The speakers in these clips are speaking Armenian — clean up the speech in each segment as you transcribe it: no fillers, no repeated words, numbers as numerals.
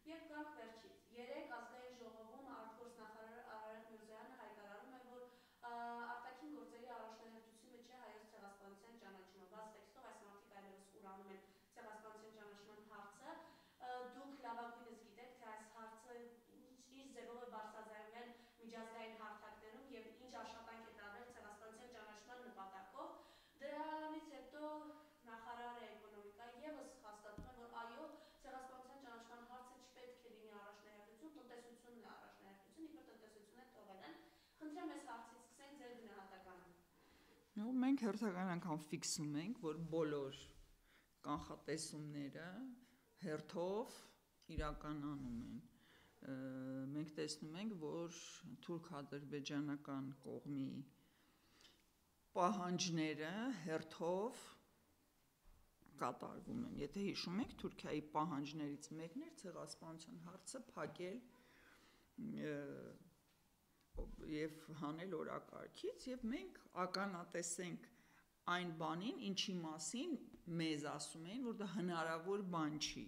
Եվ գանք վերջից, երեկ ազգային ժողովում արտգործնախարար Արարատ Միրզոյանը հայտարարում է, որ արտաքին գործերի առաջնահերթությունը չէ հայոց ցեղասպանության ճանաչումը, բաց տեքստով այս մարդիկ այլևս ուրանում են ցեղասպանության ճանաչման հարցը, դուք լավագույնս գիտեք, թե այս հարցը ինչ ձևով է բարձրաձայնվել միջազգային հարթակներում եւ ինչ աշխատանք է տարվել ցեղասպանության ճանաչման նպատակով, դրանից հետո նախարարը էկոնոմիկայի եւս հաստատում է, որ այո, ցեղասպանության ճանաչման հարցը չպետք է լինի առաջնահերթություն, տնտեսությունն է առաջնահերթություն, իբր տնտեսությունը թողել են։ Խնդրեմ այս հարցից սկսենք ձեր գնահատականը։ Մենք հերթական անգամ ֆիքսում ենք, որ բոլոր կանխատեսումները հերթով իրականանում են։ Մենք տեսնում ենք, որ թուրք-ադրբեջանական կողմի պահանջները հերթով կատարվում են։ Եթե հիշում եք, Թուրքիայի պահանջներից մեկն էր ցեղասպանության հարցը փակել եւ հանել օրակարգից, եւ մենք ականատեսենք այն բանին, ինչի մասին մեզ ասում էին, որ դա հնարավոր բան չի։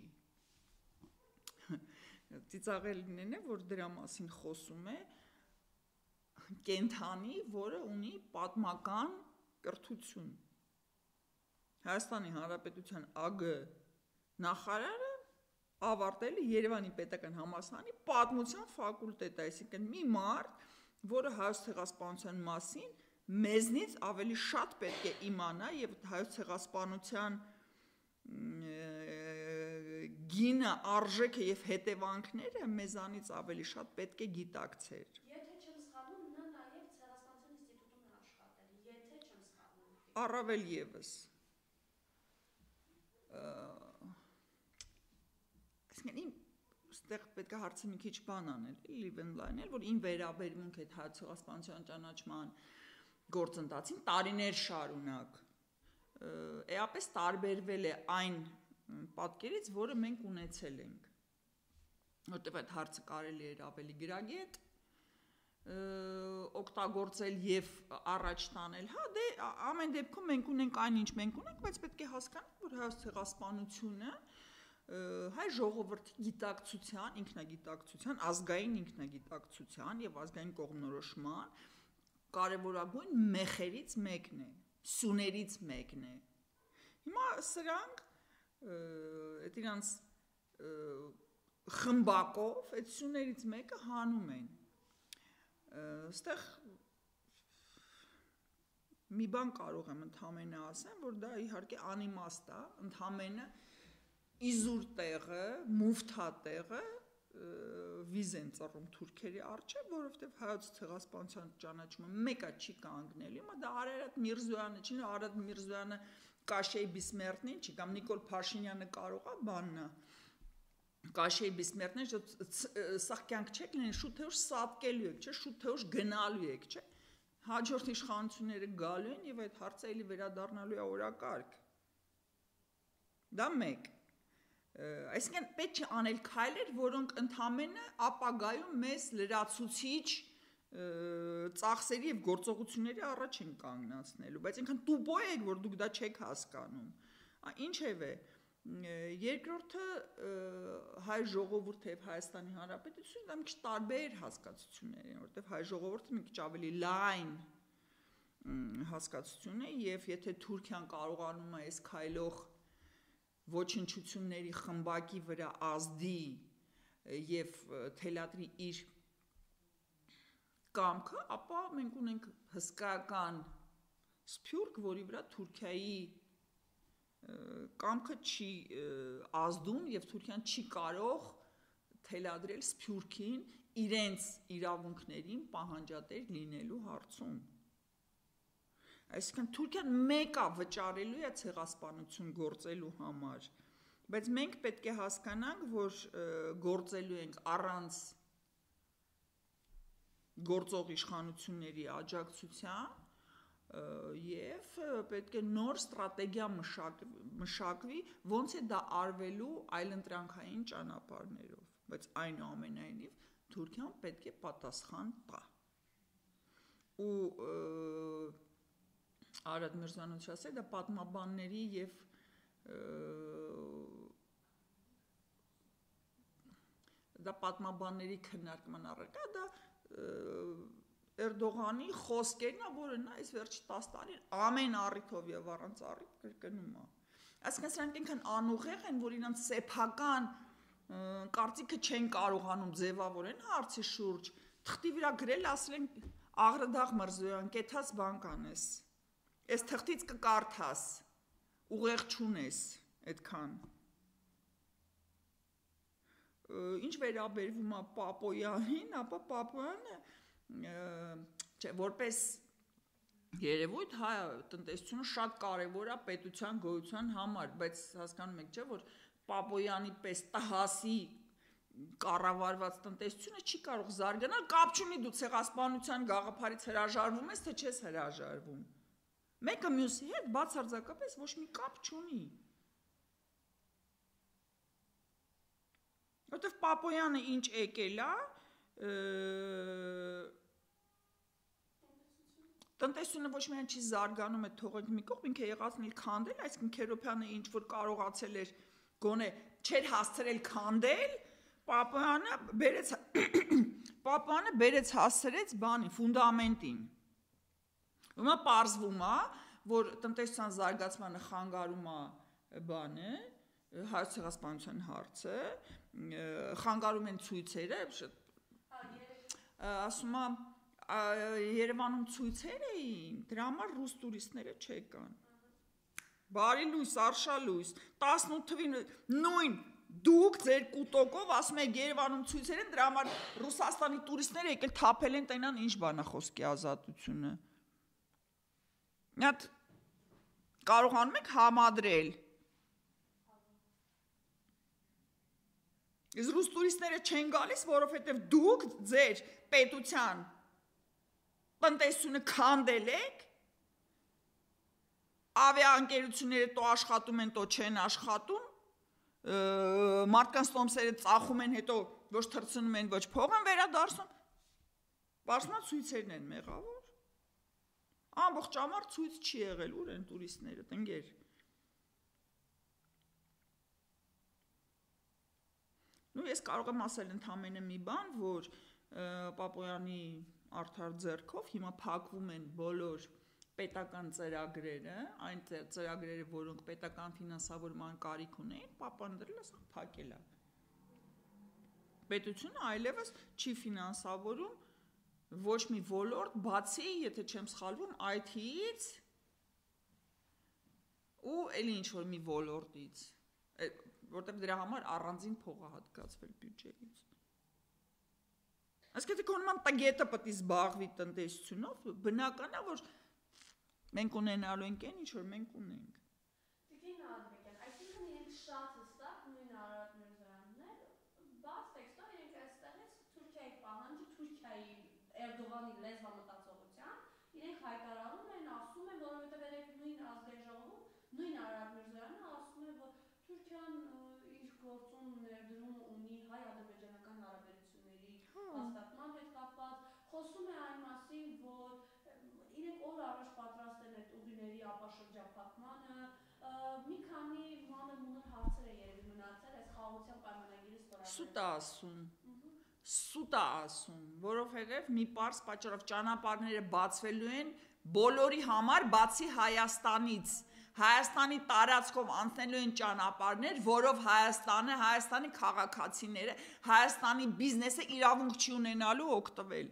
Ծիծաղելին է, որ դրա մասին խոսում է կենթանի, որը ունի պատմական կրթություն։ Հայաստանի Հանրապետության ԱԳ նախարարը ավարտել է Երևանի պետական համալսարանի պատմության ֆակուլտետը, այսինքն մի մարդ, որը հայոց ցեղասպանության մասին մեզնից ավելի շատ պետք է իմանա եւ հայոց ցեղասպանության գինը, արժեքը եւ հետևանքները մեզանից ավելի շատ պետք է գիտակցեր։ Եթե չեմ սխալվում, նա նաեւ ցեղասպանության ինստիտուտում է աշխատել, եթե չեմ սխալվում։ Առավել եւս Այստեղ պետք է հարցը մի քիչ բան անել, լիվենլայնել, որ իմ վերաբերմունք այդ հայոց ցեղասպանության ճանաչման գործընթացին տարիներ շարունակ էապես տարբերվել է այն պատկերից, որը մենք ունեցել ենք, որտեղ այդ հարցը կարելի էր ավելի գրագետ օգտագործել եւ առաջ տանել։ Հա, դե ամեն դեպքում մենք ունենք այն, ինչ մենք ունենք, բայց պետք է հասկանանք, որ հայոց ցեղասպանությունը հայ ժողովրդի գիտակցության, ինքնագիտակցության, ազգային ինքնագիտակցության եւ ազգային կողմնորոշման կարևորագույն մեխերից մեկն է, սյուներից մեկն է։ Հիմա սրանք այդ իրանց խմբակով այդ սյուներից մեկը հանում են։ Այստեղ մի բան կարող եմ ընդհանրապես ասեմ, որ դա իհարկե անիմաստ է, ընդհանրապես իզուր տեղը, մուֆթա տեղը վիզ են ծռում թուրքերի առջև, որովհետև հայոց ցեղասպանության ճանաչումը մեկը չի կանգնելու։ Հիմա դա Արարատ Միրզոյանը չի, Արարատ Միրզոյանը Կաշեի Բիսմերտնին չի, կամ Նիկոլ Փաշինյանը կարող է բաննա։ Կաշեի Բիսմերտնին սա կյանք չեք լինի, շուտեուշ սատկելու եք, չէ, շուտեուշ գնալու եք, չէ։ Հաջորդ իշխանությունները գալու են եւ այդ հարցը էլի վերադառնալու է օրակարգ։ Դա մեկ։ Այսինքն պետք է անել քայլեր, որոնք ընդհանրապես ապագայում մեզ լրացուցիչ ծախսերի եւ գործողությունների առաջ են կանգնացնելու, բայց այնքան տուպո եք, որ դուք դա չեք հասկանում։ Ինչևէ, երկրորդը հայ ժողովուրդը եւ Հայաստանի Հանրապետությունը դա մի քիչ տարբեր հասկացություններ են, որովհետեւ հայ ժողովուրդը մի քիչ ավելի լայն հասկացություն է եւ եթե Թուրքիան կարողանում է այս քայլող ոչնչությունների խմբակի վրա ազդի եւ թելադրի իր կամքը, ապա մենք ունենք հսկայական սփյուռք, որի վրա Թուրքիայի կամքը չի ազդում եւ Թուրքիան չի կարող թելադրել սփյուռքին իրենց իրավունքներին պահանջատեր լինելու հարցում։ Այսինքն Թուրքիան մեկը վճարելու է ցեղասպանություն գործելու համար, բայց մենք պետք է հասկանանք, որ գործելու ենք առանց գործող իշխանությունների աջակցության եւ պետք է նոր ստրատեգիա մշակվի, ոնց է դա արվելու այլընտրանքային ճանապարհներով, բայց այնուամենայնիվ Թուրքիան պետք է պատասխան տա։ Ու Արադ Միրզոյանը ասել, դա պատմաբանների եւ դա պատմաբանների քննարկման առարկա, դա Էրդողանի խոսքերն է, որը նա այս վերջի 10 տարին ամեն առիթով եւ առանց առիթ կրկնում է։ Այսինքն սրանք ինքն անուղեղ են, որ իրանց սեփական կարծիքը չեն կարողանում ձևավորեն հարցի շուրջ, թղթի վրա գրել ասել են Աղրդաղ Միրզոյան, կեթած բան կանես։ Այս թղթից կկարդաս, ուղեղ չունես այդքան։ Ինչ վերաբերվում է Պապոյանին, ապա Պապոյանը որպես երևույթ հայ տնտեսությունը շատ կարևոր է պետության գոյության համար, բայց հասկանում եք, չէ, որ Պապոյանի պես տհասի կառավարված տնտեսությունը չի կարող զարգանալ, կապ չունի դու ցեղասպանության գաղափարից հրաժարվում ես, թե չես հրաժարվում։ Մեկը մյուսի հետ բացարձակապես ոչ մի կապ չունի։ Որտեվ Պապոյանը ինչ եկել է, տնտեսությունը ոչ միայն չի զարգանում, այդ թողենք մի կողմ, ինքը եղածն իր քանդել, այսինքն Քերոփյանը ինչ որ կարողացել էր գոնե չէր հասցրել քանդել, Պապոյանը բերեց հասցրեց բանի, ֆունդամենտին։ Հիմա պարզվում է, որ տնտեսության զարգացմանը խանգարում է բանը, հայոց ցեղասպանության հարցը, խանգարում են ցույցերը, ասում եմ Երևանում ցույցեր էին, դրա համար ռուս տուրիստները չեկան։ Բարի լույս, արշալույս, 18 թվին նույն դուք ձեր կուտոկով ասում եք Երևանում ցույցեր են, դրա համար Ռուսաստանի տուրիստները եկել թափել են տենան ինչ բան է խոսքի ազատությունը։ Մի հատ կարողանում եք համադրել։ Իսկ ռուս տուրիստները չեն գալիս, որովհետև դուք ձեր պետության տնտեսությունը քանդել եք, ավիաընկերությունները տո աշխատում են, տո չեն աշխատում, մարդկանց տոմսերը ծախում են, հետո ոչ թռցնում են, ոչ փող են վերադարձում, պարզմա ցույցերն են մեղավոր, ամբողջ ամառ ցույց չի եղել, ուր են տուրիստները, տնկեր։ Ես կարող եմ ասել ընդամենը մի բան, որ Պապոյանի արդար ձեռքով հիմա փակվում են բոլոր պետական ծրագրերը, այն ծրագրերը, որոնք պետական ֆինանսավորման կարիք ունեն, Պապոյանը դրել է, սա փակել է։ Պետությունը այլևս չի ֆինանսավորում ոչ մի ոլորտ, բացի, եթե չեմ սխալվում, IT-ից ու էլի ինչ-որ մի ոլորտից, որտեղ դրա համար առանձին փող է հատկացվել բյուջեից։ Այսինքն եթե կոնման տգետը պետք է զբաղվի տնտեսությունով, բնական է, որ մենք ունենալու ենք այն, ինչ որ մենք ունենք։ Տիկին Ալբեկյան, այսինքն իրենք շատ հստակ նույն Արարատ Միրզոյանն է, բաց տեքստով իրենք այստեղից Թուրքիայի պահանջը, Թուրքիայի Էրդողանի լեզվամտածողության, իրենք հայտարարում են, ասում են, որովհետև երեք նույն ազգային ժողովում նույն Արարատ Միրզոյանը ասում է, որ Թուրքիան իր գործում ներդրում ունի հայ-ադրբեջանական հարաբերությունների հաստատման հետ կապված, խոսում է այն մասին, որ իրենք օր առաջ պատրաստ են այդ ուղիների ապաշրջափակմանը, մի քանի մանր-մունր հարցեր է երևի մնացել այս խաղաղության պայմանագիրը ստորագրել։ Սուտ է ասում, որովհետև մի պարզ պատճառով ճանապարհները բացվելու են բոլորի համար, բացի Հայաստանից։ Հայաստանի տարածքով անցնելու են ճանապարհներ, որով Հայաստանի քաղաքացիները, Հայաստանի բիզնեսը իրավունք չի ունենալու օգտվել։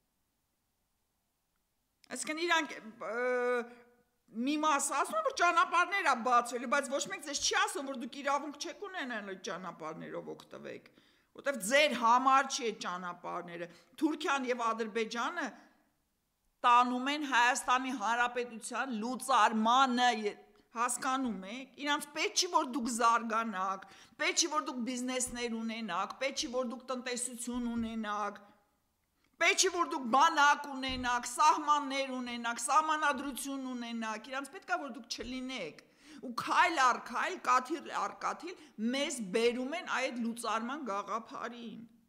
Այսինքն իրանք մի մասը ասում են, որ ճանապարհներ է բացվելու, բայց ոչ մեկ ձեզ չի ասում, որ դուք իրավունք չեք ունենալու ճանապարհներով օգտվեք, որտեղ ձեր համար չի այդ ճանապարհները։ Թուրքիան եւ Ադրբեջանը տանում են Հայաստանի Հանրապետության լուծարմանը, հասկանում եք, իրանց պետք չի, որ դուք զարգանաք, պետք չի, որ դուք բիզնեսներ ունենաք, պետք չի, որ դուք տնտեսություն ունենաք, պետք չի, որ դուք բանակ ունենաք, սահմաններ ունենաք, սահմանադրություն ունենաք, իրանց պետք է, որ դուք չլինեք, ու քայլ առ քայլ, կաթիլ առ կաթիլ մեզ բերում են այդ լուծարման գաղափարին։